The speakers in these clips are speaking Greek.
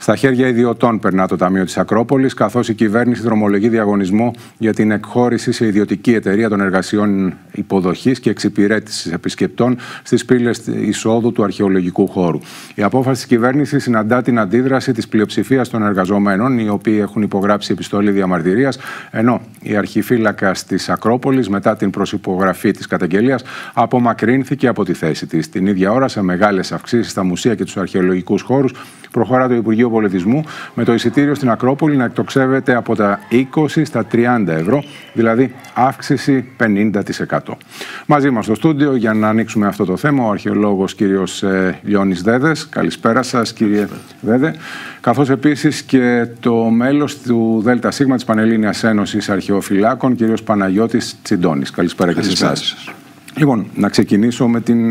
Στα χέρια ιδιωτών περνά το Ταμείο της Ακρόπολης, καθώς η κυβέρνηση δρομολογεί διαγωνισμό για την εκχώρηση σε ιδιωτική εταιρεία των εργασιών υποδοχής και εξυπηρέτησης επισκεπτών στις πύλες εισόδου του αρχαιολογικού χώρου. Η απόφαση της κυβέρνησης συναντά την αντίδραση της πλειοψηφίας των εργαζομένων, οι οποίοι έχουν υπογράψει επιστολή διαμαρτυρίας, ενώ η αρχιφύλακας της Ακρόπολης, μετά την προσυπογραφή της καταγγελίας, απομακρύνθηκε από τη θέση της. Την ίδια ώρα, σε μεγάλες αυξήσεις στα μουσεία και τους αρχαιολογικούς χώρους, προχωρά το Υπουργείο Πολιτισμού με το εισιτήριο στην Ακρόπολη να εκτοξεύεται από τα 20 στα 30 ευρώ, δηλαδή αύξηση 50%. Μαζί μας στο στούντιο για να ανοίξουμε αυτό το θέμα ο αρχαιολόγος κύριος Λιώνης Δέδες. Καλησπέρα σας κύριε Δέδε. Καθώς επίσης και το μέλος του ΔΣ της Πανελλήνιας Ένωσης Αρχαιοφυλάκων, κύριος Παναγιώτης Τσιντώνης. Καλησπέρα και σε εσάς. Λοιπόν, να ξεκινήσω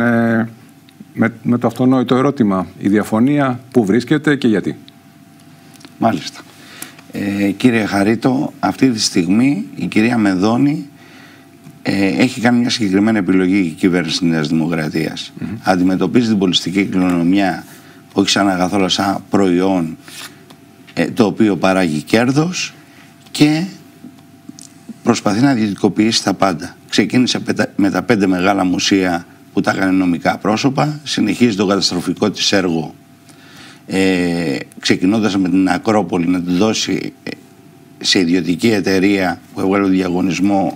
με το αυτονόητο ερώτημα. Η διαφωνία πού βρίσκεται και γιατί? Μάλιστα. Κύριε Χαρίτο, αυτή τη στιγμή η κυρία Μενδώνη έχει κάνει μια συγκεκριμένη επιλογή η κυβέρνηση της Νέας Δημοκρατίας. Αντιμετωπίζει την πολιτιστική κληρονομιά όχι σαν αγαθό, αλλά σαν προϊόν το οποίο παράγει κέρδος και προσπαθεί να ιδιωτικοποιήσει τα πάντα. Ξεκίνησε με τα 5 μεγάλα μουσεία που τα έκανε νομικά πρόσωπα, συνεχίζει το καταστροφικό της έργο, ξεκινώντας με την Ακρόπολη να τη δώσει σε ιδιωτική εταιρεία που έβγαλε διαγωνισμό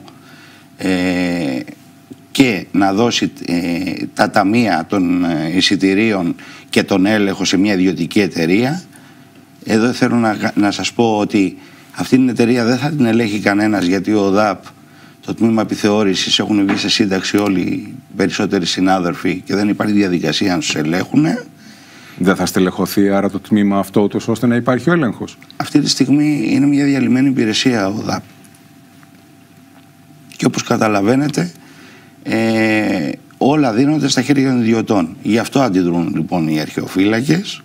και να δώσει τα ταμεία των εισιτηρίων και τον έλεγχο σε μια ιδιωτική εταιρεία. Εδώ θέλω να σας πω ότι αυτή την εταιρεία δεν θα την ελέγχει κανένας, γιατί ο ΔΑΠ, το τμήμα επιθεώρησης, έχουν βγει σε σύνταξη όλοι οι περισσότεροι συνάδελφοι και δεν υπάρχει διαδικασία να τους ελέγχουν. Δεν θα στελεχωθεί άρα το τμήμα αυτό ούτως ώστε να υπάρχει ο έλεγχος? Αυτή τη στιγμή είναι μια διαλυμένη υπηρεσία ο ΔΑΠ. Και όπως καταλαβαίνετε, όλα δίνονται στα χέρια των ιδιωτών. Γι' αυτό αντιδρούν λοιπόν οι αρχαιοφύλακες.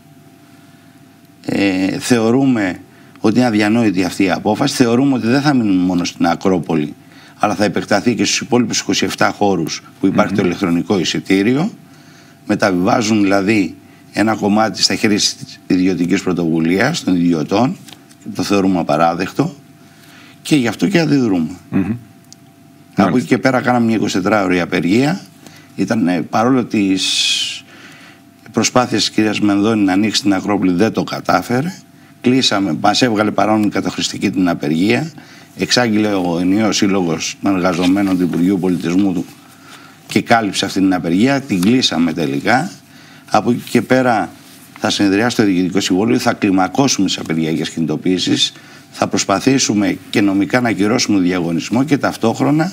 Θεωρούμε ότι είναι αδιανόητη αυτή η απόφαση. Θεωρούμε ότι δεν θα μείνουν μόνο στην Ακρόπολη, αλλά θα επεκταθεί και στους υπόλοιπους 27 χώρους που υπάρχει το ηλεκτρονικό εισιτήριο. Μεταβιβάζουν δηλαδή ένα κομμάτι στα χέρια της ιδιωτικής πρωτοβουλίας, των ιδιωτών. Το θεωρούμε απαράδεκτο και γι' αυτό και αντιδρούμε. Από εκεί και πέρα κάναμε μια 24ωρη απεργία. Ήταν, παρόλο τις προσπάθειες της κυρίας Μενδώνη να ανοίξει την Ακρόπολη, δεν το κατάφερε. Κλείσαμε, μας έβγαλε παράνομη καταχρηστική την απεργία. Εξάγγειλε ο ενιαίος σύλλογος των εργαζομένων του Υπουργείου Πολιτισμού του και κάλυψε αυτή την απεργία. Την κλείσαμε τελικά. Από εκεί και πέρα θα συνεδριάσει το Διοικητικό Συμβούλιο, θα κλιμακώσουμε τις απεργιακές κινητοποίησεις, θα προσπαθήσουμε και νομικά να ακυρώσουμε διαγωνισμό και ταυτόχρονα,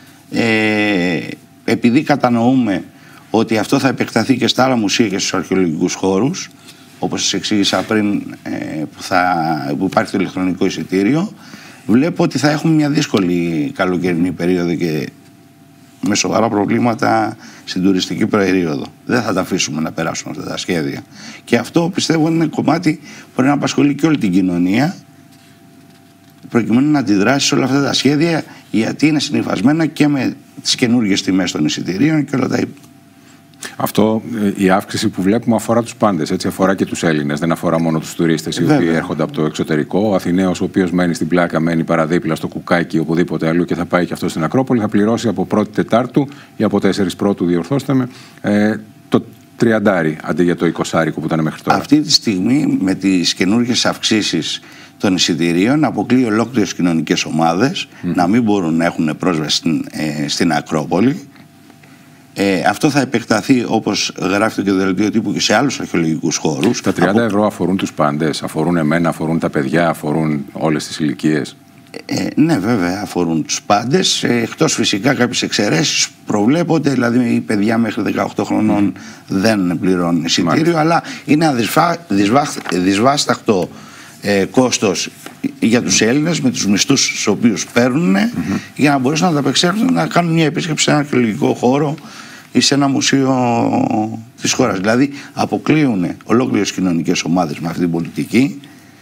επειδή κατανοούμε ότι αυτό θα επεκταθεί και στα άλλα μουσεία και στους αρχαιολογικούς χώρους, όπως σας εξήγησα πριν, που υπάρχει το ηλεκτρονικό εισιτήριο, βλέπω ότι θα έχουμε μια δύσκολη καλοκαιρινή περίοδο και με σοβαρά προβλήματα στην τουριστική περίοδο. Δεν θα τα αφήσουμε να περάσουν αυτά τα σχέδια. Και αυτό πιστεύω είναι κομμάτι που μπορεί να απασχολεί και όλη την κοινωνία, προκειμένου να αντιδράσει σε όλα αυτά τα σχέδια, γιατί είναι συνυφασμένα και με τις καινούργιες τιμές των εισιτηρίων και όλα τα υπόλοιπα. Αυτό, η αύξηση που βλέπουμε αφορά τους πάντες, έτσι, αφορά και τους Έλληνες, δεν αφορά μόνο τους τουρίστες οι οποίοι έρχονται από το εξωτερικό. Ο Αθηναίος, ο οποίος μένει στην Πλάκα, μένει παραδίπλα στο Κουκάκι, οπουδήποτε αλλού και θα πάει και αυτό στην Ακρόπολη, θα πληρώσει από 1η Τετάρτου ή από 4 Πρώτου, διορθώστε με, το 30 αντί για το 20 που ήταν μέχρι τώρα. Αυτή τη στιγμή, με τις καινούργιες αυξήσεις των εισιτηρίων, αποκλείει ολόκληρες κοινωνικές ομάδες να μην μπορούν να έχουν πρόσβαση στην Ακρόπολη. Αυτό θα επεκταθεί, όπως γράφει το δελτίο τύπου, και σε άλλους αρχαιολογικούς χώρους. Τα 30 ευρώ αφορούν τους πάντες, αφορούν εμένα, αφορούν τα παιδιά, αφορούν όλες τις ηλικίες? Ναι, βέβαια, αφορούν τους πάντες, εκτός φυσικά κάποιες εξαιρέσεις προβλέπονται, δηλαδή οι παιδιά μέχρι 18 χρονών δεν πληρώνουν εισιτήριο, αλλά είναι δυσβάσταχτο κόστος για τους Έλληνες με τους μισθούς τους οποίους παίρνουν, για να μπορέσουν να ανταπεξέλθουν να κάνουν μια επίσκεψη σε ένα αρχαιολογικό χώρο ή σε ένα μουσείο της χώρας. Δηλαδή αποκλείουν ολόκληρες κοινωνικές ομάδες με αυτή την πολιτική.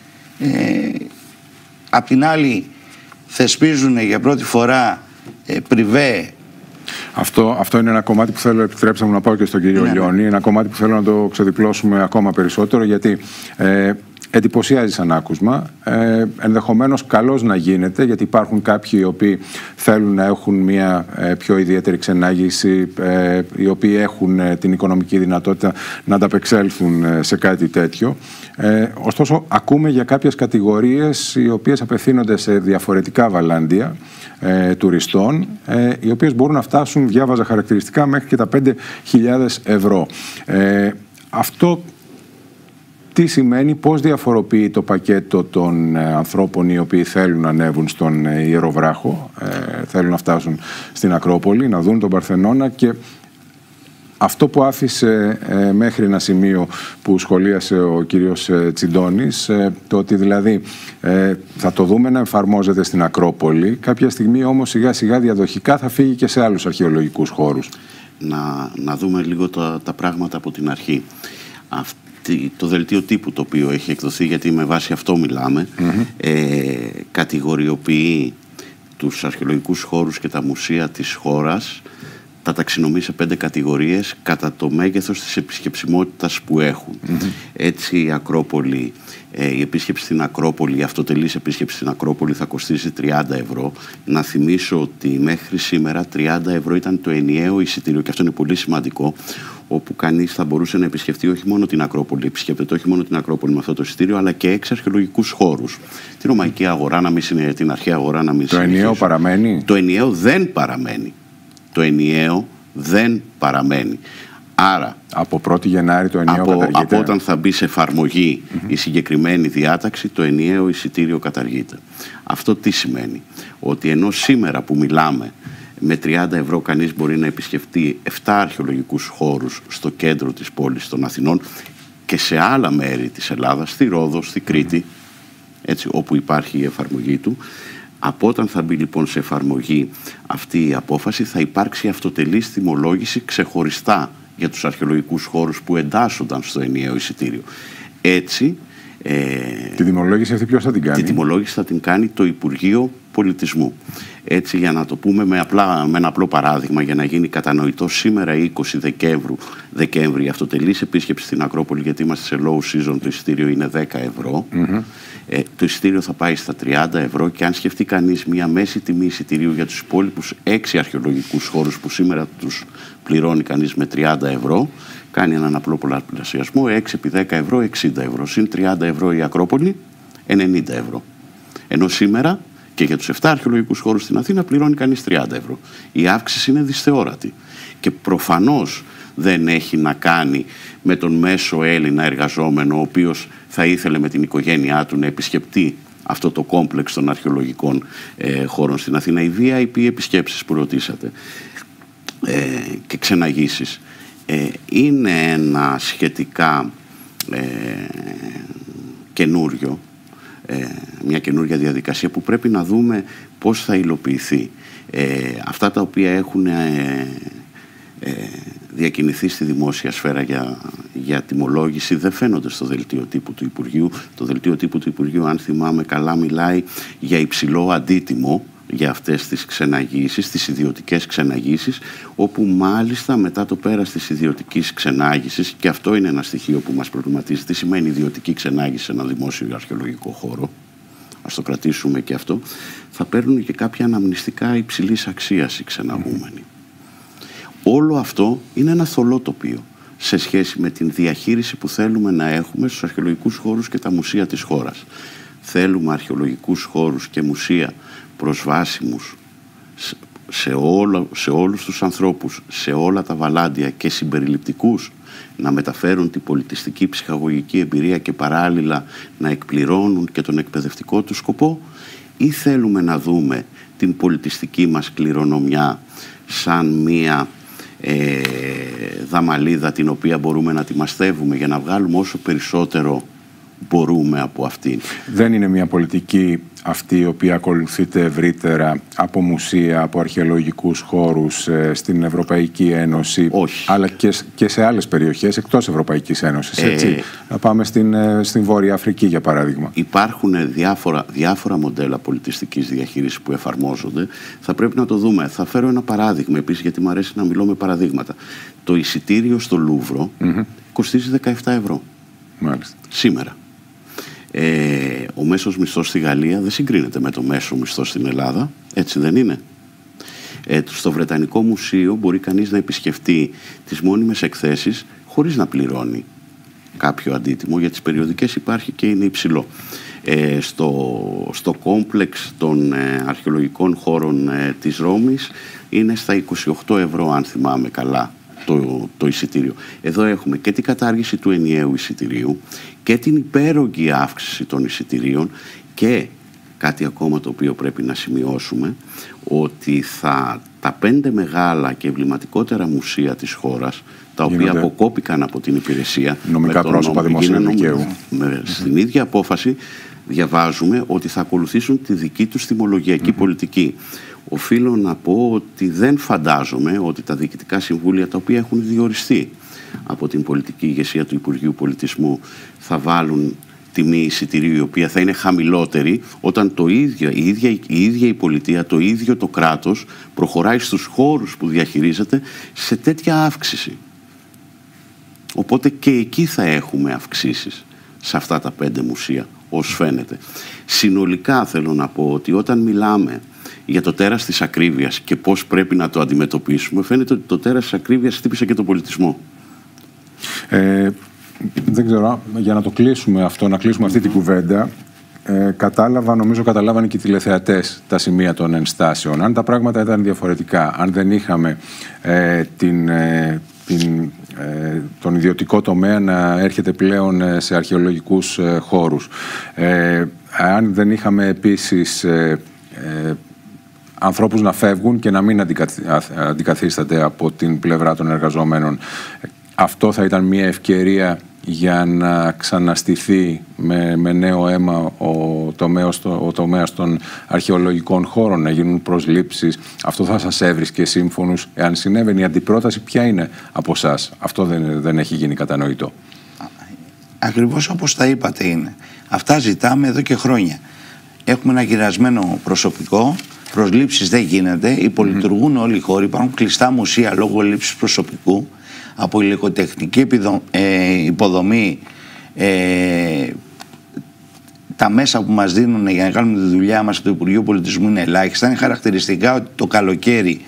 Απ' την άλλη θεσπίζουν για πρώτη φορά πριβέ. Αυτό είναι ένα κομμάτι που θέλω, επιτρέψτε μου να πάω και στον κύριο Λιώνη, ένα κομμάτι που θέλω να το ξεδιπλώσουμε ακόμα περισσότερο, γιατί εντυπωσιάζει σαν άκουσμα. Ενδεχομένως καλώς να γίνεται, γιατί υπάρχουν κάποιοι οι οποίοι θέλουν να έχουν μια πιο ιδιαίτερη ξενάγηση, οι οποίοι έχουν την οικονομική δυνατότητα να ανταπεξέλθουν σε κάτι τέτοιο. Ωστόσο, ακούμε για κάποιες κατηγορίες οι οποίες απευθύνονται σε διαφορετικά βαλάντια τουριστών, οι οποίες μπορούν να φτάσουν, διάβαζα χαρακτηριστικά, μέχρι και τα 5.000 ευρώ. Αυτό τι σημαίνει, πώς διαφοροποιεί το πακέτο των ανθρώπων οι οποίοι θέλουν να ανέβουν στον Ιεροβράχο, θέλουν να φτάσουν στην Ακρόπολη, να δουν τον Παρθενώνα, και αυτό που άφησε μέχρι ένα σημείο που σχολίασε ο κύριος Τσιντώνης, το ότι δηλαδή θα το δούμε να εφαρμόζεται στην Ακρόπολη, κάποια στιγμή όμως σιγά σιγά διαδοχικά θα φύγει και σε άλλους αρχαιολογικούς χώρους. Να δούμε λίγο τα πράγματα από την αρχή. Το δελτίο τύπου το οποίο έχει εκδοθεί, γιατί με βάση αυτό μιλάμε, κατηγοριοποιεί τους αρχαιολογικούς χώρους και τα μουσεία της χώρας, τα ταξινομεί σε 5 κατηγορίες κατά το μέγεθος της επισκεψιμότητας που έχουν. Έτσι η Ακρόπολη, η επίσκεψη στην Ακρόπολη, η αυτοτελής επίσκεψη στην Ακρόπολη θα κοστίσει 30 ευρώ. Να θυμίσω ότι μέχρι σήμερα 30 ευρώ ήταν το ενιαίο εισιτήριο, και αυτό είναι πολύ σημαντικό, όπου κανείς θα μπορούσε να επισκεφτεί όχι μόνο την Ακρόπολη, επισκέπτεται όχι μόνο την Ακρόπολη με αυτό το εισιτήριο, αλλά και 6 αρχαιολογικούς χώρους. Την Ρωμαϊκή Αγορά, την Αρχαία Αγορά, να μην συνεχίσω. Το ενιαίο παραμένει? Το ενιαίο δεν παραμένει. Το ενιαίο δεν παραμένει. Άρα, από 1η Γενάρη το ενιαίο καταργείται. Από όταν θα μπει σε εφαρμογή η συγκεκριμένη διάταξη, το ενιαίο εισιτήριο καταργείται. Αυτό τι σημαίνει? Ότι ενώ σήμερα που μιλάμε, με 30 ευρώ κανείς μπορεί να επισκεφτεί 7 αρχαιολογικούς χώρους στο κέντρο της πόλης των Αθηνών και σε άλλα μέρη της Ελλάδας, στη Ρόδο, στη Κρήτη, έτσι, όπου υπάρχει η εφαρμογή του. Από όταν θα μπει λοιπόν σε εφαρμογή αυτή η απόφαση, θα υπάρξει αυτοτελής τιμολόγηση ξεχωριστά για τους αρχαιολογικούς χώρους που εντάσσονταν στο ενιαίο εισιτήριο. Έτσι, τη τιμολόγηση αυτή ποιος θα την κάνει? Τη τιμολόγηση θα την κάνει το Υπουργείο Πολιτισμού. Έτσι, για να το πούμε με ένα απλό παράδειγμα, για να γίνει κατανοητό, σήμερα 20 Δεκέμβρη η αυτοτελής επίσκεψη στην Ακρόπολη, γιατί είμαστε σε low season, το εισιτήριο είναι 10 ευρώ. Το εισιτήριο θα πάει στα 30 ευρώ, και αν σκεφτεί κανείς μια μέση τιμή εισιτηρίου για τους υπόλοιπους 6 αρχαιολογικούς χώρους που σήμερα τους πληρώνει κανείς με 30 ευρώ, κάνει έναν απλό πολλαπλασιασμό, 6 επί 10 ευρώ, 60 ευρώ. Συν 30 ευρώ η Ακρόπολη, 90 ευρώ. Ενώ σήμερα και για τους 7 αρχαιολογικούς χώρους στην Αθήνα πληρώνει κανείς 30 ευρώ. Η αύξηση είναι δυσθεώρατη. Και προφανώς δεν έχει να κάνει με τον μέσο Έλληνα εργαζόμενο, ο οποίος θα ήθελε με την οικογένειά του να επισκεπτεί αυτό το κόμπλεξ των αρχαιολογικών χώρων στην Αθήνα. Οι VIP επισκέψεις που ρωτήσατε και ξεναγήσεις είναι ένα σχετικά καινούριο, μια καινούρια διαδικασία που πρέπει να δούμε πώς θα υλοποιηθεί. Αυτά τα οποία έχουν διακινηθεί στη δημόσια σφαίρα για τιμολόγηση δεν φαίνονται στο δελτίο τύπου του Υπουργείου. Το δελτίο τύπου του Υπουργείου, αν θυμάμαι καλά, μιλάει για υψηλό αντίτιμο για αυτές τις ξεναγήσεις, τις ιδιωτικές ξεναγήσεις, όπου μάλιστα μετά το πέρας της ιδιωτικής ξενάγησης, και αυτό είναι ένα στοιχείο που μας προβληματίζει, τι σημαίνει ιδιωτική ξενάγηση σε ένα δημόσιο αρχαιολογικό χώρο, ας το κρατήσουμε και αυτό, θα παίρνουν και κάποια αναμνηστικά υψηλής αξίας οι ξεναγούμενοι. Όλο αυτό είναι ένα θολό τοπίο σε σχέση με την διαχείριση που θέλουμε να έχουμε στους αρχαιολογικούς χώρους και τα μουσεία της χώρας. Θέλουμε αρχαιολογικούς χώρους και μουσεία προσβάσιμους σε όλους τους ανθρώπους, σε όλα τα βαλάντια και συμπεριληπτικούς, να μεταφέρουν την πολιτιστική ψυχαγωγική εμπειρία και παράλληλα να εκπληρώνουν και τον εκπαιδευτικό του σκοπό, ή θέλουμε να δούμε την πολιτιστική μας κληρονομιά σαν μία δαμαλίδα την οποία μπορούμε να τη μαστεύουμε για να βγάλουμε όσο περισσότερο μπορούμε από αυτήν? Δεν είναι μια πολιτική αυτή η οποία ακολουθείται ευρύτερα από μουσεία, από αρχαιολογικούς χώρους στην Ευρωπαϊκή Ένωση? Όχι. Αλλά και σε άλλες περιοχές εκτός Ευρωπαϊκής Ένωσης, έτσι? Να πάμε στην Βόρεια Αφρική, για παράδειγμα. Υπάρχουν διάφορα μοντέλα πολιτιστικής διαχείρισης που εφαρμόζονται. Θα πρέπει να το δούμε. Θα φέρω ένα παράδειγμα επίσης, γιατί μου αρέσει να μιλώ με παραδείγματα. Το εισιτήριο στο Λούβρο κοστίζει 17 ευρώ. Μάλιστα. Σήμερα. Ο μέσος μισθός στη Γαλλία δεν συγκρίνεται με το μέσο μισθό στην Ελλάδα, έτσι δεν είναι? Στο Βρετανικό Μουσείο μπορεί κανείς να επισκεφτεί τις μόνιμες εκθέσεις χωρίς να πληρώνει κάποιο αντίτιμο, για τις περιοδικές υπάρχει και είναι υψηλό. Στο κόμπλεξ των αρχαιολογικών χώρων της Ρώμης είναι στα 28 ευρώ, αν θυμάμαι καλά, το εισιτήριο. Εδώ έχουμε και την κατάργηση του ενιαίου εισιτηρίου και την υπέρογγη αύξηση των εισιτηρίων και κάτι ακόμα το οποίο πρέπει να σημειώσουμε, ότι τα 5 μεγάλα και εμβληματικότερα μουσεία της χώρας, τα οποία αποκόπηκαν από την υπηρεσία νομικά πρόσωπα δημοσίου δικαίου. Στην ίδια απόφαση διαβάζουμε ότι θα ακολουθήσουν τη δική τους τιμολογιακή πολιτική. Οφείλω να πω ότι δεν φαντάζομαι ότι τα διοικητικά συμβούλια, τα οποία έχουν διοριστεί από την πολιτική ηγεσία του Υπουργείου Πολιτισμού, θα βάλουν τιμή εισιτηρίου η οποία θα είναι χαμηλότερη όταν η ίδια η πολιτεία, το ίδιο το κράτος προχωράει στους χώρους που διαχειρίζεται σε τέτοια αύξηση. Οπότε και εκεί θα έχουμε αυξήσεις σε αυτά τα 5 μουσεία, ως φαίνεται. Συνολικά θέλω να πω ότι όταν μιλάμε για το τέρας της ακρίβειας και πώς πρέπει να το αντιμετωπίσουμε, φαίνεται ότι το τέρας της ακρίβειας χτύπησε και τον πολιτισμό. Δεν ξέρω, για να το κλείσουμε αυτό, να κλείσουμε αυτή την κουβέντα, νομίζω καταλάβανε και οι τηλεθεατές τα σημεία των ενστάσεων. Αν τα πράγματα ήταν διαφορετικά, αν δεν είχαμε τον ιδιωτικό τομέα να έρχεται πλέον σε αρχαιολογικούς χώρους, αν δεν είχαμε επίσης ανθρώπους να φεύγουν και να μην αντικαθίσταται από την πλευρά των εργαζομένων, αυτό θα ήταν μια ευκαιρία για να ξαναστηθεί με νέο αίμα ο τομέας των αρχαιολογικών χώρων, να γίνουν προσλήψεις. Αυτό θα σας έβρισκε σύμφωνους? Εάν συνέβαινε, η αντιπρόταση ποια είναι από εσάς? Αυτό δεν έχει γίνει κατανοητό. Ακριβώς όπως τα είπατε είναι. Αυτά ζητάμε εδώ και χρόνια. Έχουμε ένα γυρασμένο προσωπικό, προσλήψεις δεν γίνεται, υπολειτουργούν όλοι οι χώροι, υπάρχουν κλειστά μουσεία λόγω λήψης προσωπικού. Από υλικοτεχνική υποδομή, τα μέσα που μας δίνουν για να κάνουμε τη δουλειά μας από το Υπουργείο Πολιτισμού είναι ελάχιστα. Είναι χαρακτηριστικά ότι το καλοκαίρι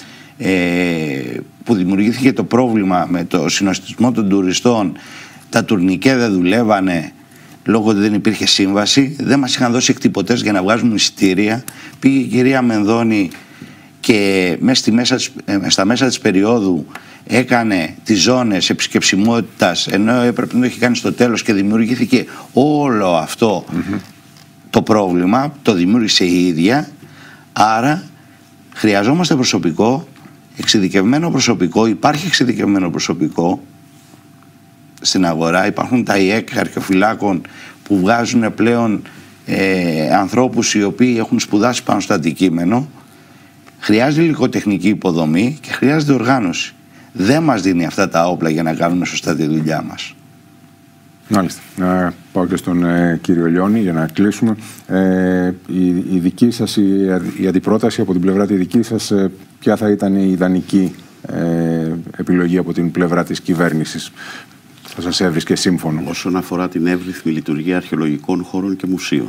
που δημιουργήθηκε το πρόβλημα με το συνοστισμό των τουριστών, τα τουρνικέ δεν δουλεύανε λόγω ότι δεν υπήρχε σύμβαση, δεν μας είχαν δώσει εκτυπωτές για να βγάζουμε εισιτήρια. Πήγε η κυρία Μενδώνη και στα μέσα της περίοδου έκανε τις ζώνες επισκεψιμότητας, ενώ έπρεπε να το έχει κάνει στο τέλος, και δημιουργήθηκε όλο αυτό το πρόβλημα, το δημιούργησε η ίδια. Άρα χρειαζόμαστε προσωπικό, εξειδικευμένο προσωπικό. Υπάρχει εξειδικευμένο προσωπικό στην αγορά, υπάρχουν τα ΙΕΚ αρχαιοφυλάκων που βγάζουν πλέον ανθρώπους οι οποίοι έχουν σπουδάσει πάνω στο αντικείμενο. Χρειάζεται υλικοτεχνική υποδομή και χρειάζεται οργάνωση. Δεν μας δίνει αυτά τα όπλα για να κάνουμε σωστά τη δουλειά μας. Μάλιστα. Να πάω και στον κύριο Λιώνη για να κλείσουμε. Η δική σας, η αντιπρόταση από την πλευρά τη δική σας, ποια θα ήταν η ιδανική επιλογή από την πλευρά της κυβέρνησης? Θα σας έβρισκε σύμφωνο? Όσον αφορά την εύρυθμη λειτουργία αρχαιολογικών χώρων και μουσείων,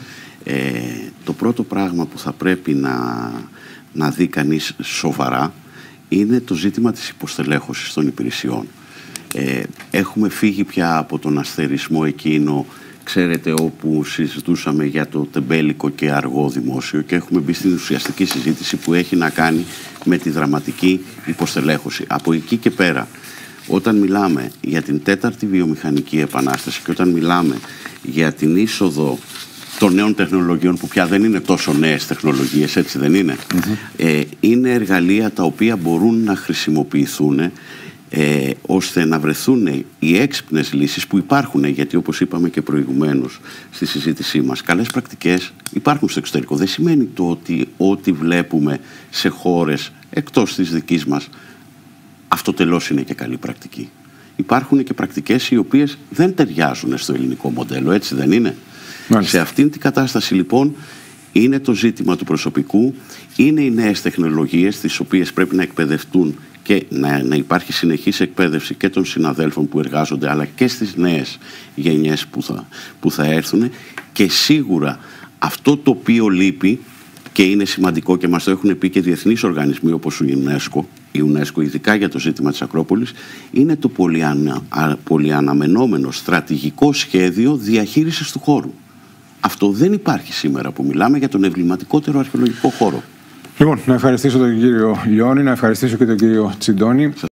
το πρώτο πράγμα που θα πρέπει να δει κανείς σοβαρά είναι το ζήτημα της υποστελέχωσης των υπηρεσιών. Έχουμε φύγει πια από τον αστερισμό εκείνο, ξέρετε, όπου συζητούσαμε για το τεμπέλικο και αργό δημόσιο, και έχουμε μπει στην ουσιαστική συζήτηση που έχει να κάνει με τη δραματική υποστελέχωση. Από εκεί και πέρα, όταν μιλάμε για την 4η βιομηχανική επανάσταση και όταν μιλάμε για την είσοδο των νέων τεχνολογιών, που πια δεν είναι τόσο νέες τεχνολογίες, έτσι δεν είναι? Είναι εργαλεία τα οποία μπορούν να χρησιμοποιηθούν ώστε να βρεθούν οι έξυπνες λύσεις που υπάρχουν, γιατί όπως είπαμε και προηγουμένως στη συζήτησή μας, καλές πρακτικές υπάρχουν στο εξωτερικό. Δεν σημαίνει το ότι ό,τι βλέπουμε σε χώρες εκτός της δικής μας αυτοτελώς είναι και καλή πρακτική. Υπάρχουν και πρακτικές οι οποίες δεν ταιριάζουν στο ελληνικό μοντέλο, έτσι δεν είναι? Μάλιστα. Σε αυτήν την κατάσταση λοιπόν είναι το ζήτημα του προσωπικού, είναι οι νέες τεχνολογίες τις οποίες πρέπει να εκπαιδευτούν και να υπάρχει συνεχής εκπαίδευση και των συναδέλφων που εργάζονται, αλλά και στις νέες γενιές που θα έρθουν. Και σίγουρα αυτό το οποίο λείπει και είναι σημαντικό και μας το έχουν πει και διεθνείς οργανισμοί όπως η UNESCO ειδικά για το ζήτημα της Ακρόπολης, είναι το πολυαναμενόμενο στρατηγικό σχέδιο διαχείρισης του χώρου. Αυτό δεν υπάρχει σήμερα που μιλάμε για τον εμβληματικότερο αρχαιολογικό χώρο. Λοιπόν, να ευχαριστήσω τον κύριο Λιώνη, να ευχαριστήσω και τον κύριο Τσιντώνη.